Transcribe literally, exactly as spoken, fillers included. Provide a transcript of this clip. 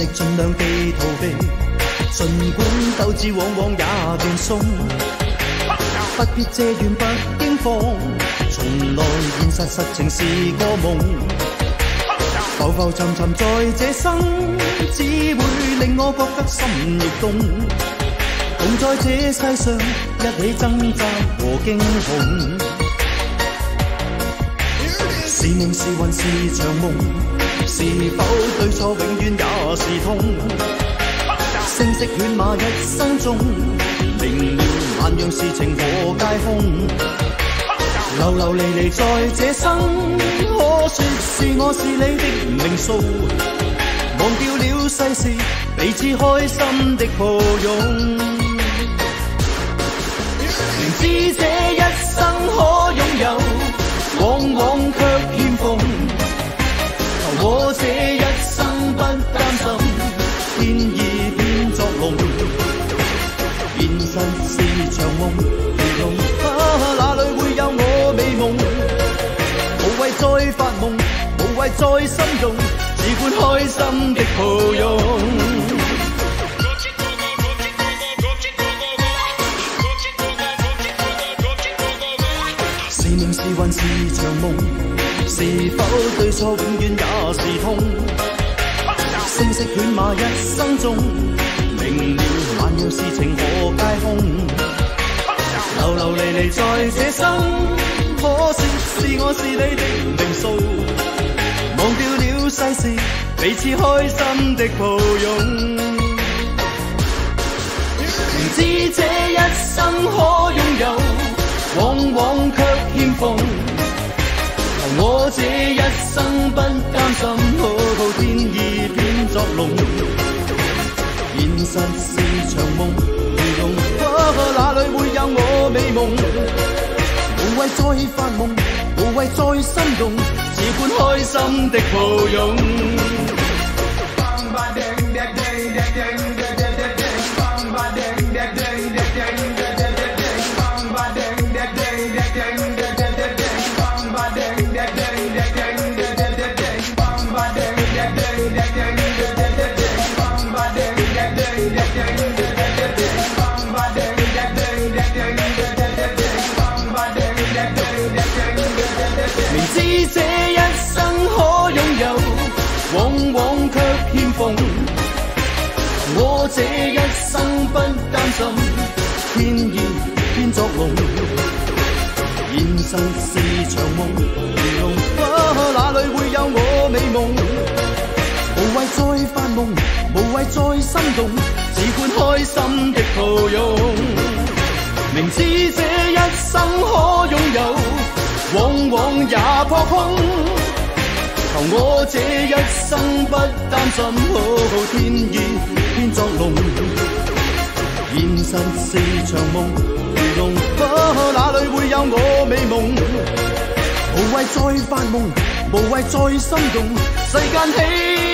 力尽量地逃避，尽管鬥志往往也斷送。不必借怨不驚慌，從來現實實情是個夢。浮浮沉沉在這生，只會令我覺得心亦動。共在這世上一起掙扎和驚恐。是命是運是場夢，是否對錯永遠也是痛？聲色犬馬一生中，明了萬樣事情和皆空。流流離離在這生，可說是我是你的命數。忘掉了世事，彼此開心的抱擁。明知這一生可擁有，往往卻欠奉。求我這一生不擔心，天意變作龍。現實是場夢，如龍啊，哪裏會有我美夢？無謂再發夢，無謂再心動，只管開心的抱擁。是命是運是場夢，是否對錯永遠也是痛？聲色犬馬一生中，明了萬樣事情和皆空。流流離離在這生，可說是我是你的命數。忘掉了世事，彼此開心的抱擁。明知這一生可擁有，往往卻欠奉。求我這一生不擔心，好天意變作龍。現實是場夢，如龍啊，哪裏會有我美夢？無謂再發夢，無謂再心動，只管開心的抱擁。明知這一生可擁有，往往卻欠奉。我這一生不擔心，天意變作龍。現實是場夢，如龍啊，哪裏會有我美夢？無謂再發夢，無謂再心動，只管開心的抱擁。明知這一生可擁有，往往也破空。求我這一生不擔心，好天意變作龍。現實是場夢，如龍啊，哪裏會有我美夢？無謂再發夢，無謂再心動，世間喜